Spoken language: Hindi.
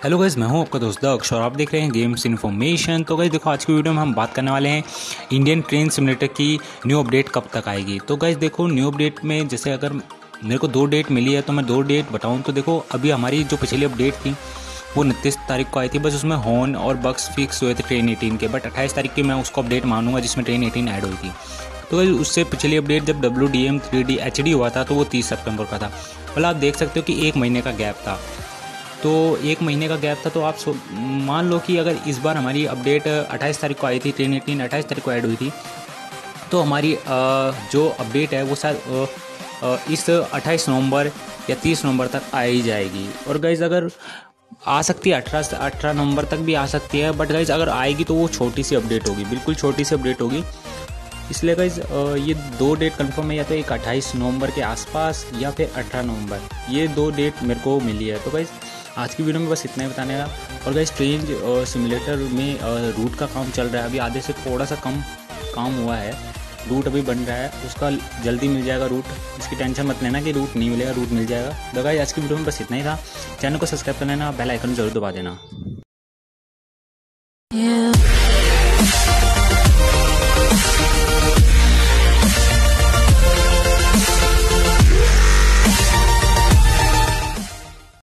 हेलो गाइस, मैं हूं आपका दोस्त अक्षर और आप देख रहे हैं गेम्स इन्फॉर्मेशन। तो गाइस देखो, आज की वीडियो में हम बात करने वाले हैं इंडियन ट्रेन सिमुलेटर की न्यू अपडेट कब तक आएगी। तो गाइस देखो, न्यू अपडेट में जैसे अगर मेरे को 2 डेट मिली है तो मैं 2 डेट बताऊं तो देखो, अभी हमारी जो पिछली अपडेट थी वो 29 तारीख को आई थी। बस उसमें हॉर्न और बग्स फिक्स हुए थे ट्रेन 18 के, बट 28 तारीख की मैं उसको अपडेट मानूंगा जिसमें ट्रेन 18 ऐड हुई थी। तो गाइस उससे पिछली अपडेट जब WDM 3D HD हुआ था तो वो 30 सितंबर का था। मतलब आप देख सकते हो कि 1 महीने का गैप था। तो 1 महीने का गैप था, तो आप मान लो कि अगर इस बार हमारी अपडेट 28 तारीख को आई थी, ट्रेन 18 28 तारीख को ऐड हुई थी, तो हमारी जो अपडेट है वो शायद इस 28 नवंबर या 30 नवंबर तक आ ही जाएगी। और गाइज अगर आ सकती है 18 नवंबर तक भी आ सकती है, बट गाइज अगर आएगी तो वो छोटी सी अपडेट होगी, बिल्कुल छोटी सी अपडेट होगी। इसलिए गाइज ये 2 डेट कंफर्म है, या तो एक 28 नवंबर के आसपास या फिर 18 नवंबर, ये 2 डेट मेरे को मिली है। तो गाइज आज की वीडियो में बस इतना ही बताने का। और गाइज ट्रेन सिमुलेटर में रूट का काम चल रहा है, अभी आधे से थोड़ा सा कम काम हुआ है, रूट अभी बन रहा है, उसका जल्दी मिल जाएगा रूट। इसकी टेंशन मत लेना कि रूट नहीं मिलेगा, रूट मिल जाएगा। तो गाइज आज की वीडियो में बस इतना ही था। चैनल को सब्सक्राइब कर लेना, बेल आइकन जरूर दबा देना।